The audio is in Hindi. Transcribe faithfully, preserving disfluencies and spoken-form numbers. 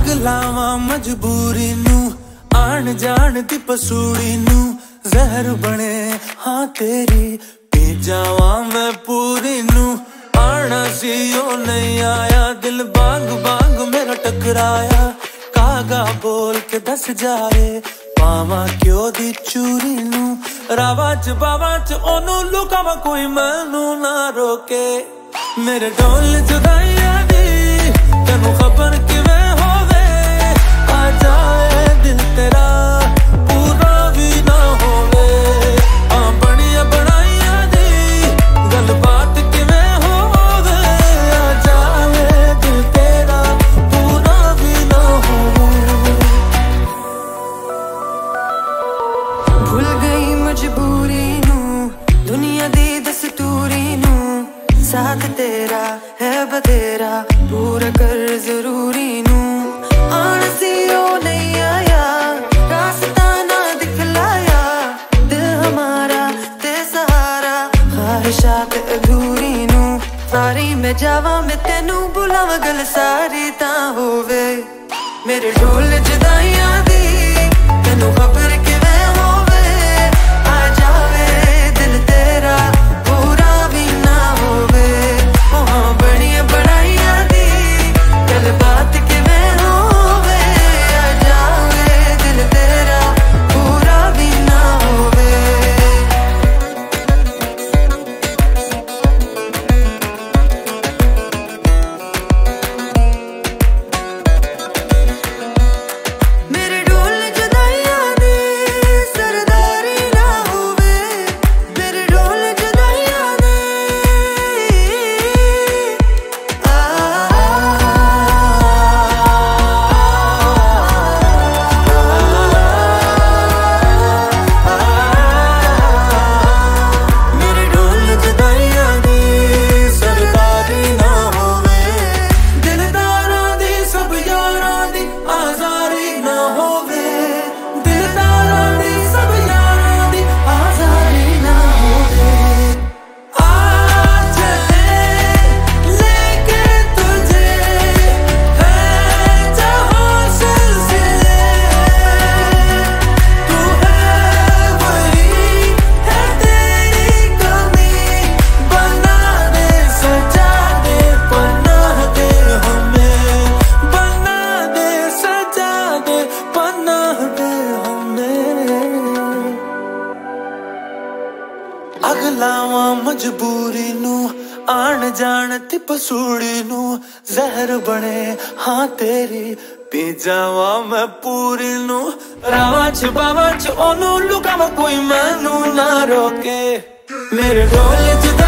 अग लावां मजबूरी नू आन जान दी पसूड़ी नू जहर बने हाँ तेरी पी जावां मैं पूरी नू आना सी ओ नहीं आया दिल बांग बांग मेरा टकराया कागा बोल के दस जाए पावा क्यों दी चूरी नू रावा च बावा च ओनू लुकावा कोई मैनू ना रोके मेरे ढोल जुदाइयां दी तेनू खबर किवें होवे आ जाए दिल तेरा पूरा भी ना होवे आ बनिया बनाइयां दी गल बात किवें होवे आ जाए दिल तेरा पूरा भी ना होवे भूल गई मजबूरी नू दुनिया दी दस्तूरी नू साथ तेरा है बतेरा पूरा कर जरूरी नू आना सी ओ नहीं आया रास्ता ना दिखलाया दिल हमारा ते सहारा ख्वाहिशात अधूरी नू सारी मैं जावा मैं तेनू बुलावा गल सारी ता होवे मेरे ढोल जुदाइयां दी तेनू खबर किवें होवे आ जावे दिल तेरा पूरा भी ना होवे ओ हाँ बनिया बनाइयां दी गल बात किवें होवे आ जावे दिल तेरा पूरा भी ना होवे मेरे ढोल जुदाइयां दी सरदारी ना होवे मेरे ढोल जुदाइयां दी आ मेरे ढोल जुदाइयां दी सरदारी ना होवे दिलदारां दी सब यारां दी आजारी ना होवे दिलदारां दी सब यारां दी आजारी ना होवे आ चले लेके तुझे है जहां सिलसिले तू है वही है तेरी कमी बना दे सजा दे पनाह दे हमें बना दे सजा दे पनाह दे हमें अग लावां मजबूरी नू आन जान ती पसूड़ी नू जहर बने हाँ तेरी पी जावां मैं पूरी नू रावा च बावा च ओनू लुकावा कोई मैनू ना रोके मेरे ढोल जुदा